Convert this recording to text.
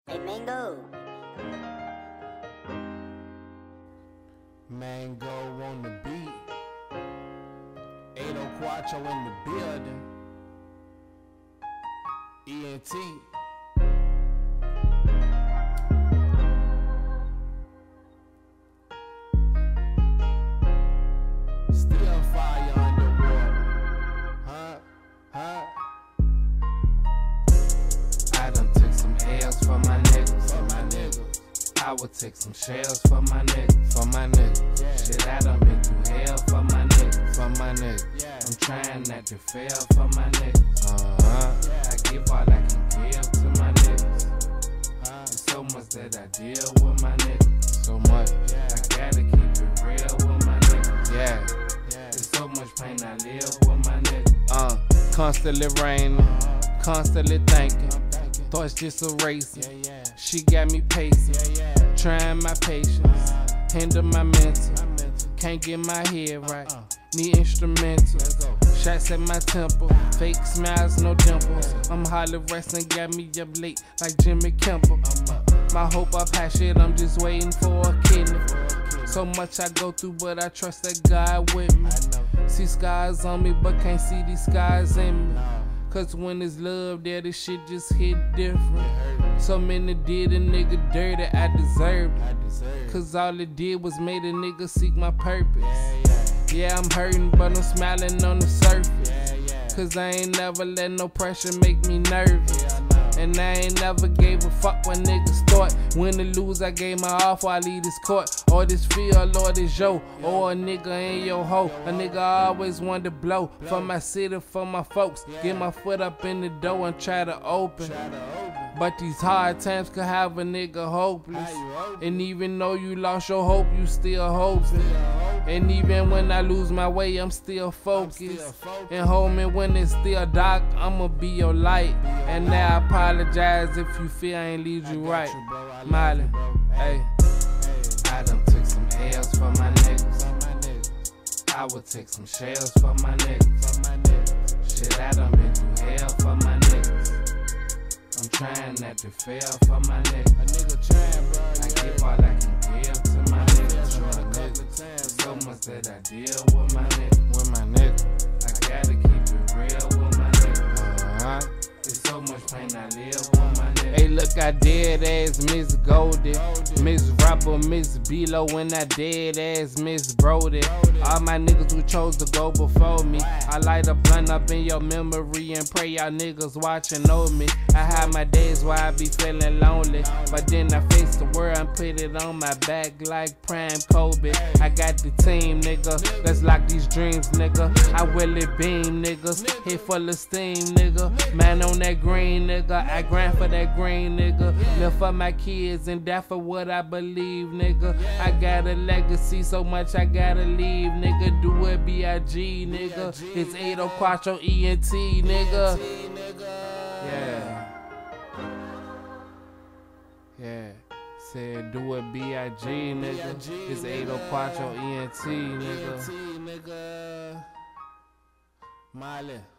Hey, Mango. Mango on the beat. 804 in the building. ENT. Still fire underwater. Huh? I done took some L's for my niggas. I would take some shells for my niggas. Yeah. Shit, I done been through hell for my niggas. Yeah. I'm trying not to fail for my niggas. Yeah. I give all I can give to my niggas. There's so much that I deal with my niggas. So much. Yeah. I gotta keep it real with my niggas. Yeah. There's so much pain I live with my niggas. Constantly raining, constantly thinking. Thoughts just erasing. She got me pacing, trying my patience, hinder my mental. Can't get my head right, need instrumental. Shots at my temple, fake smiles, no dimples. I'm Holly wrestling, got me up late like Jimmy Kimmel. My hope I pass shit, I'm just waiting for a kidney. So much I go through, but I trust that God with me. See scars on me, but can't see these scars in me. Cause when it's love there, this shit just hit different. So many did a nigga dirty, I deserved it. Cause all it did was made a nigga seek my purpose. Yeah, I'm hurting, but I'm smiling on the surface. Cause I ain't never let no pressure make me nervous. And I ain't never gave a fuck when niggas thought. Win or lose, I gave my all before I leave this court. Or this field, or this yo. Or a nigga in your hoe. A nigga always wanted to blow. For my city, for my folks. Get my foot up in the door and try to open. But these hard times could have a nigga hopeless. And even though you lost your hope, you still hoping. And even when I lose my way, I'm still focused. And homie, when it's still dark, I'ma be your light. And now I apologize if you feel I ain't lead you right. Molly, hey. I done took some L's for my niggas. I would take some shells for my niggas. Shit, I done been through hell for my niggas. I'm trying not to fail for my niggas. A nigga trying, bro. I give all I can give to my niggas. So much that I deal with my niggas. I gotta keep it real with my niggas. There's so much pain I live with my niggas. Hey, look, I dead ass Miss Goldie, Miss Rapper, Miss Bilo, and I dead ass Miss Brody. All my niggas who chose to go before me. I light a blunt up in your memory and pray y'all niggas watching know me. I have my days where I be feeling lonely, but then I face the world and put it on my back like Prime Kobe. I got the team, nigga. Let's lock these dreams, nigga. I will it beam, niggas. Head full of steam, nigga. Man on that green, nigga. I grind for that green, nigga. Live for my kids and die for what I believe, nigga. I got a legacy, so much I gotta leave, nigga. Do it B.I.G., nigga. It's 804 ENT, nigga. Yeah. Said do it B.I.G., nigga. It's 804 ENT, nigga. Molly.